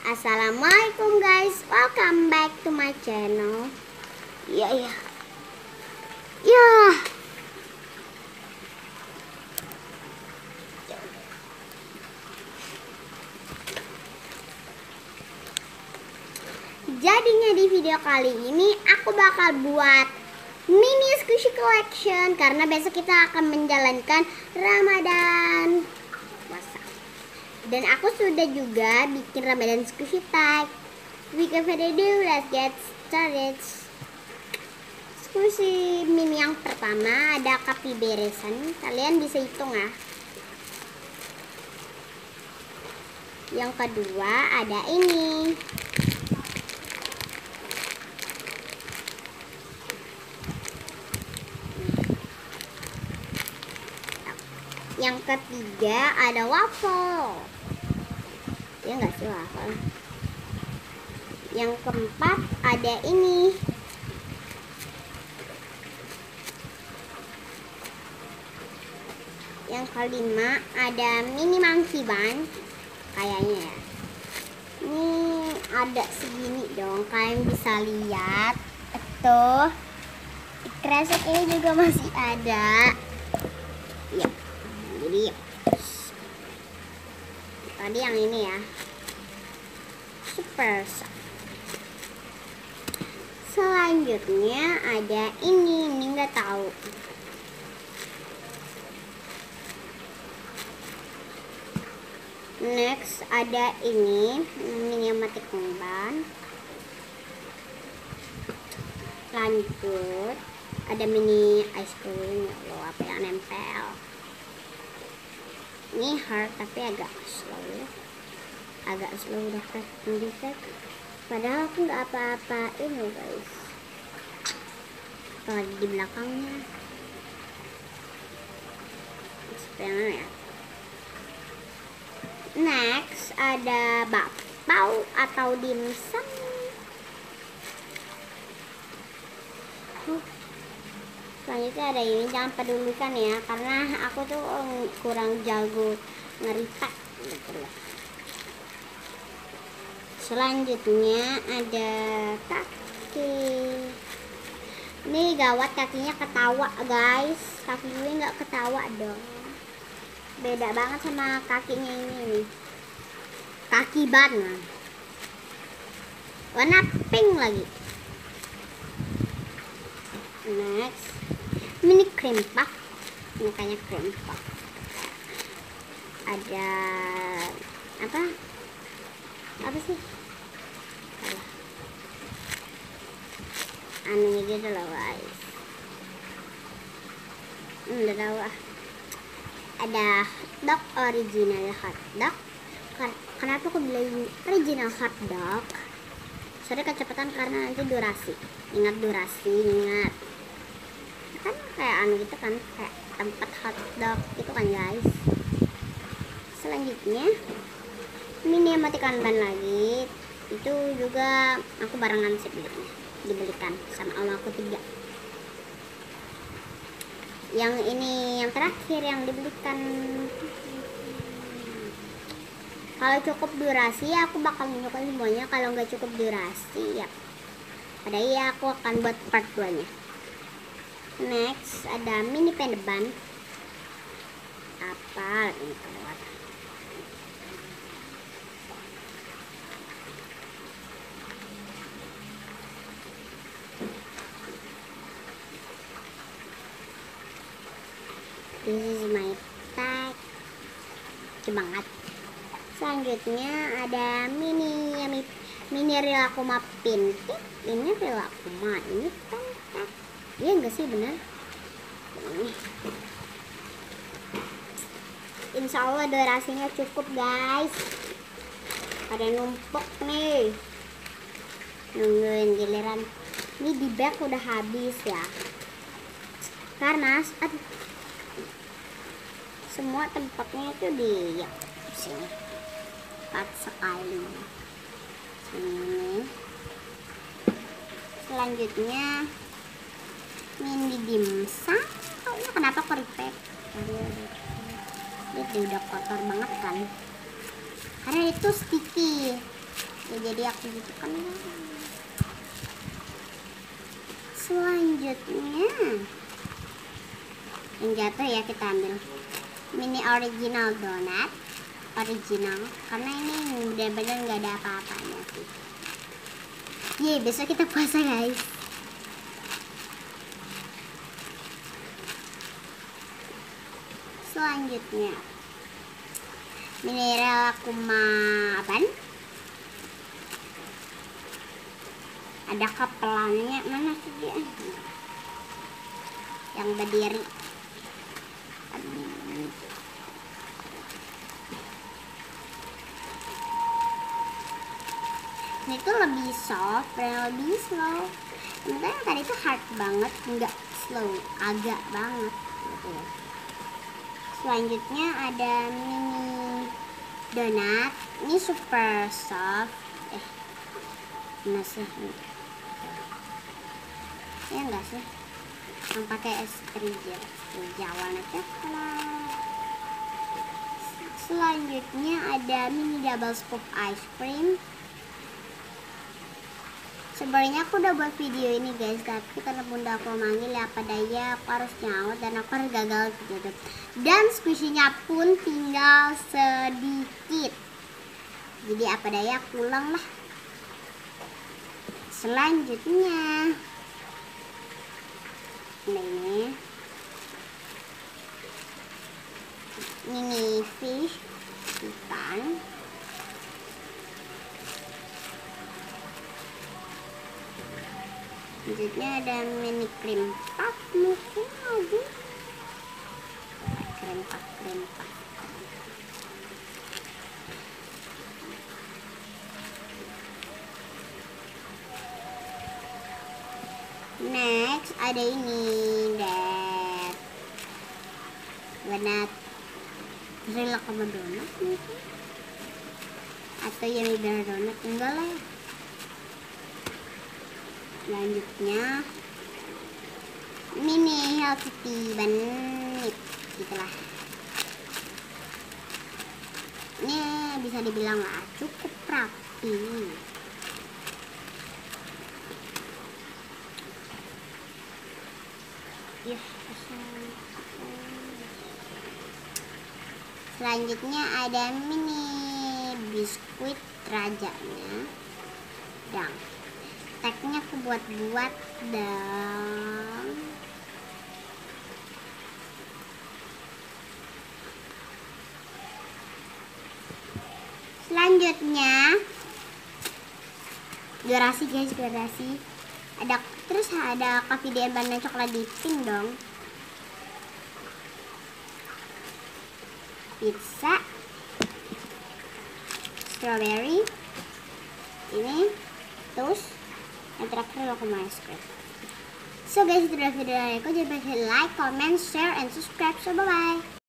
Assalamualaikum guys, welcome back to my channel. Ya. Jadinya di video kali ini aku bakal buat mini squishy collection karena besok kita akan menjalankan Ramadan puasa. Dan aku sudah juga bikin Ramadan squishy tag. Without further ado, let's get started. Squishy mini yang pertama ada Capybaresan. Kalian bisa hitung ya. Yang kedua ada ini. Yang ketiga ada waffle. Ya enggak sih waffle. Yang keempat ada ini. Yang kelima ada mini monkey bun. Kayaknya ya. Ini ada segini dong. Kalian bisa lihat. Tuh. Kresek ini juga masih ada. Ya. Jadi tadi yang ini ya, super soft. Selanjutnya ada ini nggak tahu. Next ada ini mini kembang. Lanjut ada mini ice cream. Ya Allah, apa yang nempel? Ini hard tapi agak slow udah defect. Padahal aku nggak apa-apain loh guys. Apalagi di belakangnya seperti ya. Next ada bakpao atau dimsum. Selanjutnya ada ini, jangan pedulikan ya karena aku tuh kurang jago ngeritak gitu loh. Selanjutnya ada kaki. Ini gawat, kakinya ketawa guys. Kaki gue nggak ketawa dong. Beda banget sama kakinya ini nih. Kaki ban. Warna pink lagi. Next mini cream puff, mukanya cream puff. Ada apa sih? Aneh gitu loh guys. Udah tahu ah. Ada hotdog, original hotdog. Kenapa aku bilang original hotdog? Sorry kecepatan karena nanti durasi. Ingat durasi, ingat. Kan kayak gitu kan, kayak tempat hotdog gitu kan guys. Selanjutnya mini emoticon ban lagi. Itu juga aku barengan sih belinya, dibelikan sama om aku 3. Yang ini yang terakhir yang dibelikan. Kalau cukup durasi aku bakal menunjukkan semuanya. Kalau nggak cukup durasi ya pada iya aku akan buat part 2 nya. Next ada mini panda ban. Apa ini keluar? This is my tag. Banget. Selanjutnya ada mini Rilakkuma pintik. Ini Rilakkuma, ini tongkat. Iya enggak sih, bener? Ini. Insya Allah durasinya cukup guys. Ada numpuk nih. Nungguin giliran. Ini di bag udah habis ya. Karena semua tempatnya itu di sini. Cepat sekali. Sini. Selanjutnya mini dimsum. Oh, ini kenapa keripet? Ini udah kotor banget kan? Karena itu sticky. ya, jadi aku gitu kan. Selanjutnya yang jatuh ya kita ambil mini original donat original, karena ini benar-benar nggak ada apa-apanya sih. Ye, besok kita puasa guys. Selanjutnya mineral kumaban, ada kepelannya, mana sih dia yang berdiri. Ini tuh lebih soft dan lebih slow. Sementara yang tadi tuh hard banget, nggak slow, agak banget gitu ya. Selanjutnya ada mini donat, ini super soft. Mana sih? Ya enggak sih? Yang pakai es warna coklat. Selanjutnya ada mini double scoop ice cream. Sebenarnya aku udah buat video ini guys, tapi karena bunda aku manggil ya apa daya, aku harus nyaut dan aku harus gagal gitu. Dan squishy-nya pun tinggal sedikit, jadi apa daya aku ulang lah. Selanjutnya ini mini fish ikan. Selanjutnya ada mini cream puff, mungkin lagi cream puff. Next ada ini deh, warna relak sama donat mungkin, atau yummy bear donat, enggak lah ya. Selanjutnya mini healthy tea banit gitulah. Ini bisa dibilang lah cukup rapi. Selanjutnya ada mini biskuit rajanya, dan teksnya aku buat dan selanjutnya durasi guys, durasi ada, terus ada coffee dan banana coklat dipping dong, pizza strawberry, ini toast, yang terakhir aku mau es krim. So guys, itu adalah video dari aku. Jangan lupa like, comment, share, and subscribe. So bye bye.